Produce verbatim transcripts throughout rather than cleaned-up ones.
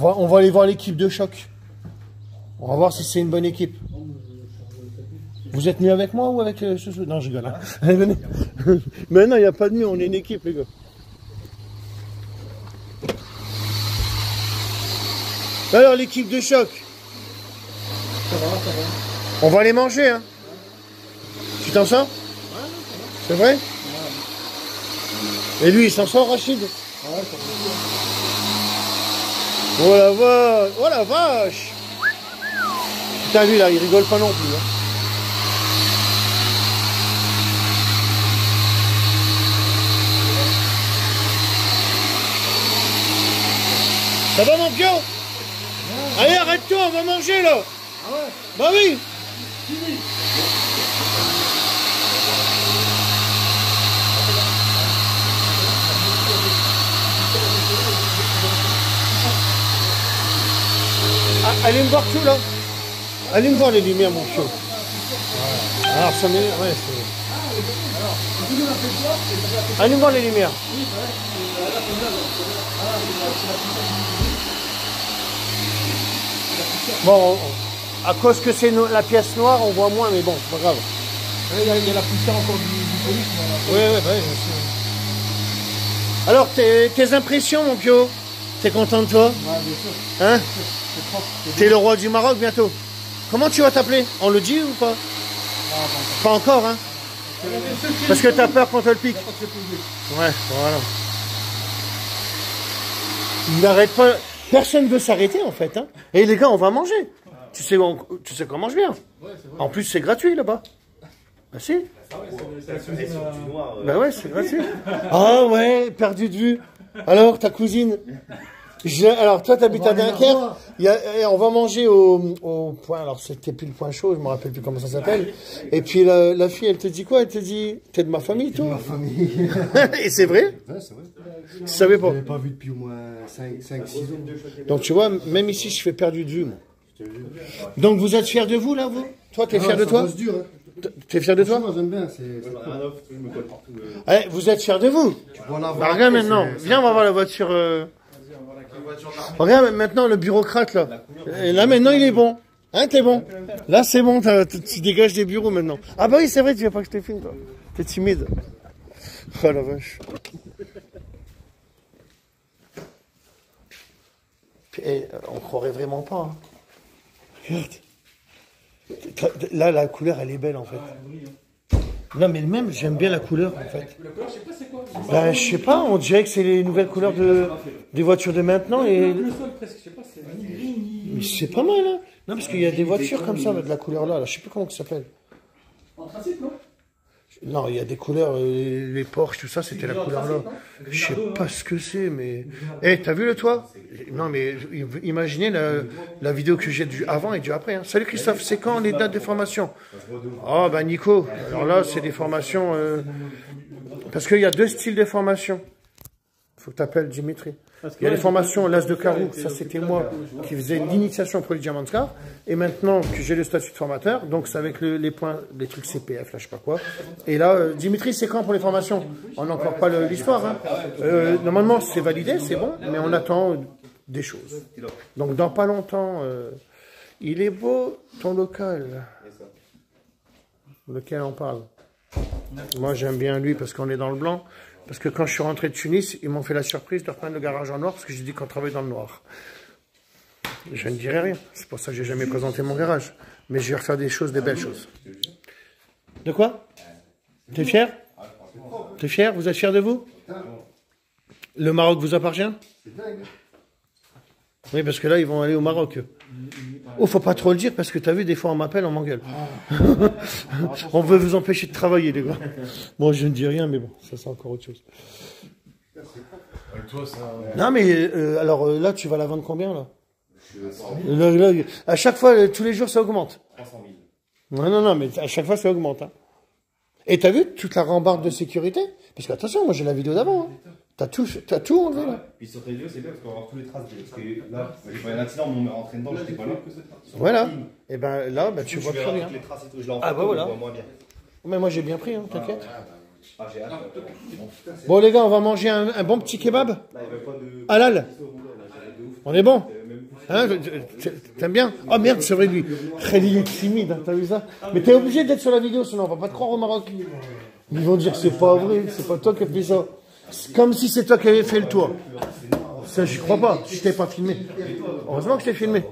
On va, on va aller voir l'équipe de choc. On va voir si c'est une bonne équipe. Vous êtes mieux avec moi ou avec euh, ce... Non, je rigole. Hein. Allez, venez. Mais non, il n'y a pas de mieux, on est une équipe, les gars. Alors, l'équipe de choc. Ça va, ça va. On va aller manger, hein. Tu t'en sors? C'est vrai? Et lui, il s'en sort, Rachid? Ouais, ça va. Oh la vache! Oh la vache! Putain, lui, là, il rigole pas non plus, hein. Ça va, mon pio? Ouais. Allez, arrête-toi, on va manger, là! Ah ouais? Bah oui! Ah, allez me voir tout, là. Allez me voir les lumières, mon pio. Ouais. Alors, ça m'énerve. Ouais, c'est... Allez me voir les lumières. Bon, on, à cause que c'est no, la pièce noire, on voit moins, mais bon, c'est pas grave. Il y, a, il y a la poussière encore du, du police. Oui, oui, oui, bien sûr. Alors, tes, tes impressions, mon Pio? T'es content de toi? Ouais, bien sûr. Hein? T'es le roi du Maroc bientôt. Comment tu vas t'appeler? On le dit ou pas? Non, pas encore, hein? Parce que t'as peur qu'on te le pique. Ouais, voilà. Il n'arrête pas. Personne ne veut s'arrêter en fait. Hein. Et les gars, on va manger. Tu sais, on, tu sais qu'on mange bien. En plus, c'est gratuit là-bas. Bah si. Bah ouais, c'est gratuit. Ah ouais, perdu de vue. Alors, ta cousine? Je, alors, toi, t'habites à Dunkerque. Il y a, on va manger au, au point. Alors, c'était plus le point chaud, je me rappelle plus comment ça s'appelle. Et puis, la, la fille, elle te dit quoi? Elle te dit, t'es de ma famille, toi? De ma famille. Et c'est vrai? Ouais, c'est vrai. Tu savais pas? Je l'avais pas vu depuis au moins cinq six ans. Donc, tu vois, même ici, je fais perdu de vue, moi. Donc, vous êtes fiers de vous, là, vous? Toi, t'es fier de toi? C'est dur, hein. T'es fier de toi? Moi, j'aime bien, c'est cool. Allez, vous êtes fiers de vous? Bah, regarde maintenant. Viens, on va voir la voiture. Euh... Regarde maintenant le bureaucrate là. Et là maintenant il est bon. Hein, t'es bon. Là c'est bon, tu dégages des bureaux maintenant. Ah bah oui, c'est vrai, tu veux pas que je te filme toi. T'es timide. Oh la vache. Et, on croirait vraiment pas. Hein. Regarde. Là la couleur elle est belle en fait. Non mais même j'aime bien la couleur en fait. La couleur, je sais pas c'est quoi. Ben, je sais pas, on dirait que c'est les nouvelles couleurs de, des voitures de maintenant. Et... Le sol presque, je sais pas, c'est ni gris ni. Mais c'est pas mal, hein. Non, parce qu'il y a des voitures comme ça, de la couleur là, là. Je sais plus comment ça s'appelle. Anthracite, non? Non, il y a des couleurs, euh, les Porsche, tout ça, c'était la couleur là. Je sais pas ce que c'est, mais... Eh, hey, t'as vu le toit? Non, mais imaginez la, la vidéo que j'ai du avant et du après. Hein. Salut Christophe, c'est quand les dates de formation? Oh, bah Nico, alors là, c'est des formations... Euh... Parce qu'il y a deux styles de formation. Il faut que tu appelles Dimitri. Il y a les formations l'As de carreau, ça c'était moi qui faisais l'initiation au produit Diamantscar. Et maintenant que j'ai le statut de formateur, donc c'est avec le, les points, les trucs C P F, là je sais pas quoi. Et là, euh, Dimitri, c'est quand pour les formations? On n'a encore pas l'histoire. Hein. Euh, normalement c'est validé, c'est bon, mais on attend des choses. Donc dans pas longtemps, euh, il est beau ton local. Lequel on parle? Moi j'aime bien lui parce qu'on est dans le blanc. Parce que quand je suis rentré de Tunis, ils m'ont fait la surprise de reprendre le garage en noir parce que j'ai dit qu'on travaille dans le noir. Je ne dirai rien. C'est pour ça que j'ai jamais présenté mon garage. Mais je vais refaire des choses, des belles choses. De quoi? T'es fier? T'es fier? Vous êtes fier de vous? Le Maroc vous appartient? Oui, parce que là, ils vont aller au Maroc. Oh, faut pas trop le dire parce que t'as vu, des fois on m'appelle, on m'engueule. On veut vous empêcher de travailler, les gars. Bon, je ne dis rien, mais bon, ça c'est encore autre chose. Non, mais euh, alors euh, là, tu vas la vendre combien là, là, là à chaque fois, euh, tous les jours, ça augmente. Non, non, non, mais à chaque fois, ça augmente. Hein. Et t'as vu toute la rambarde de sécurité? Parce que attention, moi j'ai la vidéo d'avant. Hein. T'as tout, t'as tout enlevé là. Puis sur ta vidéo, c'est bien parce qu'on va voir tous les traces. Parce que là, j'ai fait un accident, on m'est rentré dedans, j'étais pas là. Voilà. Et ben là, bah, tu vois plus rien. Ah bah voilà. Mais moi j'ai bien pris, hein, t'inquiète. Ah, j'ai hâte. Bon les gars, on va manger un, un bon petit kebab. Halal. On est bon? Hein, t'aimes bien? Oh merde, c'est vrai lui. Il est timide, hein, t'as vu ça? Mais t'es obligé d'être sur la vidéo, sinon on va pas te croire au Maroc. Ils vont dire que c'est pas vrai, c'est pas toi qui as fait ça. C'est comme si c'est toi qui avais fait le tour. Ça, j'y crois pas, si je t'ai pas filmé. Heureusement que je t'ai filmé.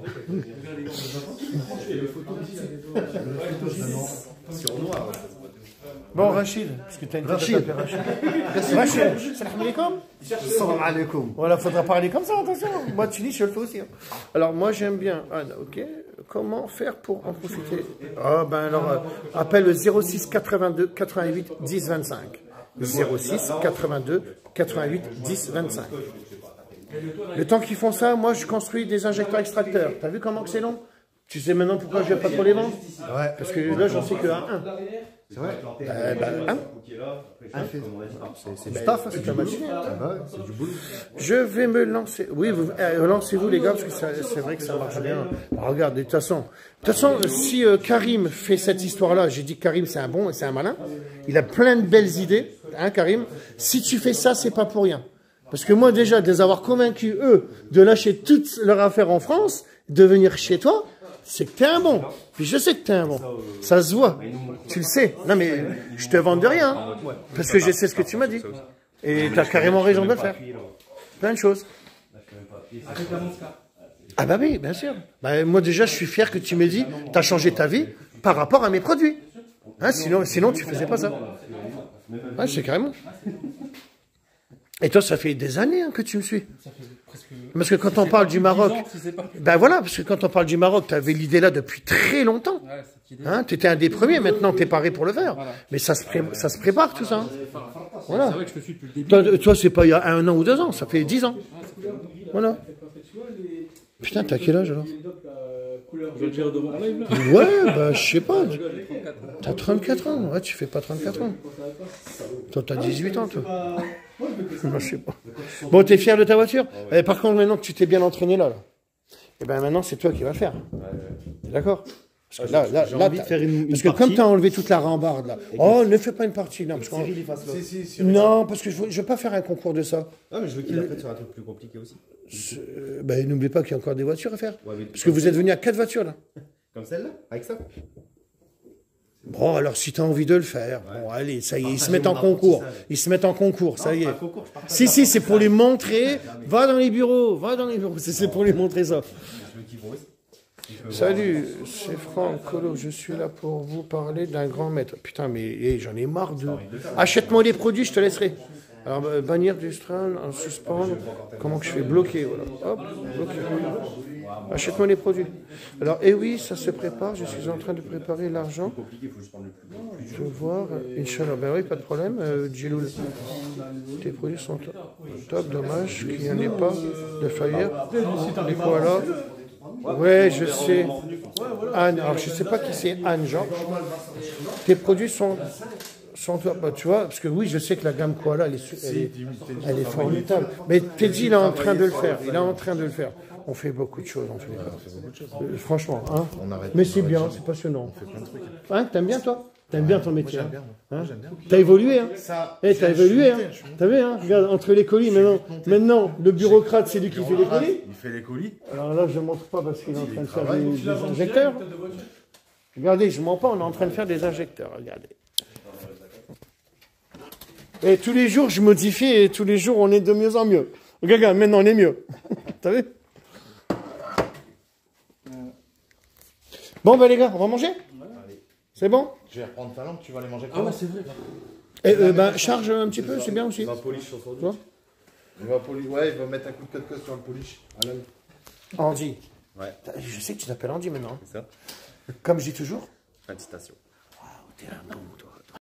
Bon, Rachid, parce que tu as une Rachid. Rachid. Rachid, salam alaikum. Salam alaikum. Voilà, faudra parler comme ça, attention. Moi, tu dis, je le fais aussi. Hein. Alors, moi, j'aime bien. Ah, ok. Comment faire pour en profiter? Ah, ben alors, euh, appelle le zéro six quatre-vingt-deux quatre-vingt-huit dix vingt-cinq. zéro six quatre-vingt-deux quatre-vingt-huit dix vingt-cinq. Le temps qu'ils font ça, moi, je construis des injecteurs extracteurs. T'as vu comment que c'est long? Tu sais maintenant pourquoi je vais pas trop les vendre? Ouais. Parce que là, j'en sais que un. C'est vrai. Euh, bah, hein? Un fait. C'est du taf, hein, c'est du boulot. Ah bah, c'est du boulot. Je vais me lancer. Oui, vous, euh, lancez-vous les gars, parce que ça- c'est vrai que ça marche bien. Alors, regarde, de toute façon, de toute façon, si euh, Karim fait cette histoire-là, j'ai dit que Karim c'est un bon et c'est un malin. Il a plein de belles idées, hein, Karim. Si tu fais ça, c'est pas pour rien. Parce que moi, déjà, de les avoir convaincus, eux, de lâcher toutes leurs affaires en France, de venir chez toi, c'est que t'es un bon. Puis je sais que t'es un bon. Ça se voit. Tu le sais. Non, mais je te vends de rien. Hein, parce que je sais ce que tu m'as dit. Et t'as carrément raison de le faire. Plein de choses. Ah bah oui, bien sûr. Bah, moi, déjà, je suis fier que tu m'aies dit, t'as changé ta vie par rapport à mes produits. Hein, sinon, sinon, tu faisais pas ça. Ouais, c'est carrément. Et toi, ça fait des années hein, que tu me suis. Parce que quand on parle du Maroc, ben voilà, parce que quand on parle du Maroc, tu avais l'idée là depuis très longtemps. Hein, tu étais un des premiers, maintenant tu es paré pour le faire. Mais ça se, pré ça se prépare tout ça. Hein. Voilà. C'est vrai que je te suis depuis le début. Toi, toi c'est pas il y a un an ou deux ans, ça fait dix ans. Voilà. Putain, t'as quel âge alors? Je vais le dire devant en live là. Ouais, bah je sais pas. T'as trente-quatre ans. Ouais, tu fais pas trente-quatre ans. Toi, t'as dix-huit ans, toi. Moi, je sais pas. Bon, t'es fier de ta voiture? Eh, par contre, maintenant que tu t'es bien entraîné là, là. Eh ben maintenant, c'est toi qui vas le faire. T'es d'accord? Parce que là, là, là, envie de faire une- une parce que partie. comme tu as enlevé toute la rambarde là, oh, ne fais pas une partie, non, parce qu'on- non, parce que je veux, je veux pas faire un concours de ça. Ah, mais je veux qu'il la fasse sur un truc plus compliqué aussi. Euh, ben, n'oubliez pas qu'il y a encore des voitures à faire, Ouais, mais parce que vous êtes venu à quatre voitures là. Comme celle-là, avec ça. Bon, alors si tu as envie de le faire, bon, allez, ça y est, ils se Partager mettent en mon concours. apprentissage. Ils se mettent en concours, ça y est. Pas un concours, je partage Si, si, c'est pour les montrer. Va dans les bureaux, va dans les bureaux. C'est c'est pour les montrer ça. Je veux qu'ils vont aussi. Salut, c'est Franck Colo. Je suis là pour vous parler d'un grand maître. Putain, mais eh, j'en ai marre de. Achète-moi les produits, je te laisserai. Alors, euh, bannière du Strand, en suspendre. Comment que je fais? Bloquer, voilà. Hop, bloquer. Achète-moi les produits. Alors, eh oui, ça se prépare. Je suis en train de préparer l'argent. Compliqué, il faut juste prendre le plus gros. Je veux voir. Inch'Allah. Ben oui, pas de problème. Euh, Djiloul. Tes produits sont top. Top, dommage qu'il n'y en ait pas de faillir. Et voilà. Ouais, je sais. Anne. Alors, je ne sais pas qui c'est Anne, Jean. Tes produits sont. sont top. Bah, tu vois, parce que oui, je sais que la gamme Koala, elle est, su- elle est, elle est formidable. Mais Teddy, il est en train de le faire. Il est en train de le faire. On fait beaucoup de choses, en tous les cas. Euh, franchement, hein. Mais c'est bien, c'est passionnant. Hein, t'aimes bien, toi? T'aimes bien ton métier? Hein? T'as évolué, hein? Eh, t'as évolué, hein? T'as vu, hein? Regarde, entre les colis, maintenant, maintenant, le bureaucrate, c'est lui qui fait les colis. Il fait les colis. Alors là, je ne montre pas parce qu'il est en train de faire des, des injecteurs. Regardez, je ne mens pas, on est en train de faire des injecteurs, regardez. Et tous les jours, je modifie et tous les jours, on est de mieux en mieux. Regarde, maintenant, on est mieux. T'as vu? Bon, ben les gars, on va manger? C'est bon? Je vais reprendre ta lampe, tu vas aller manger. Ah ouais, c'est vrai. Et euh, ben, charge un petit peu, c'est bien aussi. Il va polish sur son Tu vois? Il va polish. Ouais, il va mettre un coup de cut sur le polish. Alan. Andy. Ouais. Je sais que tu t'appelles Andy maintenant. C'est ça. Comme je dis toujours. Félicitations. Waouh, t'es un homme, toi.